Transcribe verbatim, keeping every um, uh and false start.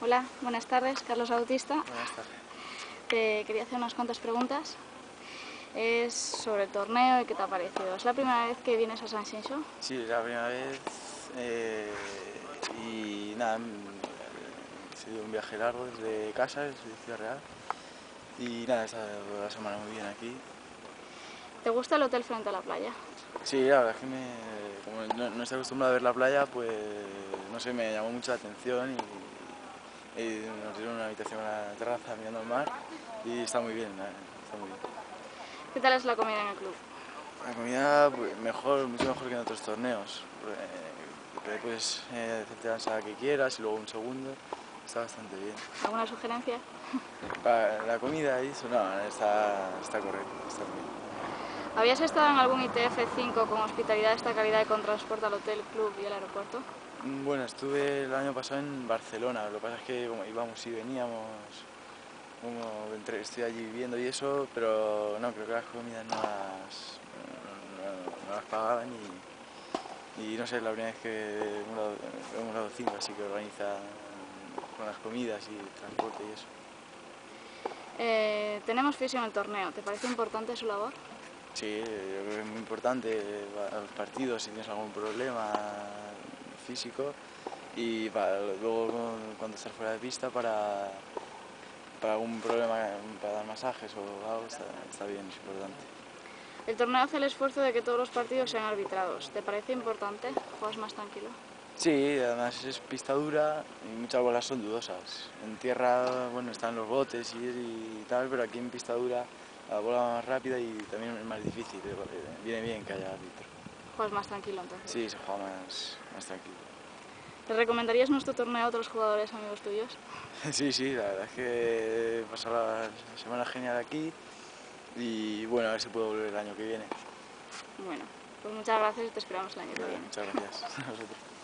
Hola, buenas tardes, Carlos Bautista. Buenas tardes. Te quería hacer unas cuantas preguntas. Es sobre el torneo y qué te ha parecido. ¿Es la primera vez que vienes a San Xinxó? Sí, la primera vez eh, y nada, mm, ha sido un viaje largo desde casa, desde Ciudad Real y nada, he estado la semana muy bien aquí. ¿Te gusta el hotel frente a la playa? Sí, la verdad es que me, como no, no estoy acostumbrado a ver la playa, pues no sé, me llamó mucho la atención y, y nos dieron una habitación en la terraza mirando al mar y está muy bien, la- está muy bien. ¿Qué tal es la comida en el club? La comida pues, mejor, mucho mejor que en otros torneos, eh, porque puedes eh, hacerte la ensalada que quieras y luego un segundo, está bastante bien. ¿Alguna sugerencia? Para la comida y eso, no, está, está correcto, está muy bien. ¿Habías estado en algún I T F cinco con hospitalidad de esta calidad y con transporte al hotel, club y al aeropuerto? Bueno, estuve el año pasado en Barcelona, lo que pasa es que como íbamos y veníamos, como entre, estoy allí viviendo y eso, pero no, creo que las comidas no las, no, no- no las pagaban y, y no sé, es la primera vez que hemos dado, hemos dado cinco, así que organiza con las comidas y el transporte y eso. Eh, tenemos fisio en el torneo. ¿Te parece importante su labor? Sí, yo creo que es muy importante eh, a los partidos si tienes algún problema físico y para, luego cuando estás fuera de pista para, para algún problema, para dar masajes o algo, está, está bien, es importante. El torneo hace el esfuerzo de que todos los partidos sean arbitrados. ¿Te parece importante? ¿Juegas más tranquilo? Sí, además es pista dura y muchas bolas son dudosas. En tierra, bueno, están los botes y, y tal, pero aquí en pista dura la bola va más rápida y también es más difícil. eh, Viene bien que haya árbitro. ¿Juegas más tranquilo entonces? Sí, se juega más, más tranquilo. ¿Le recomendarías nuestro torneo a otros jugadores amigos tuyos? Sí, sí, la verdad es que he pasado la semana genial aquí y bueno, a ver si puedo volver el año que viene. Bueno, pues muchas gracias y te esperamos el año que Vale, viene. muchas gracias a vosotros.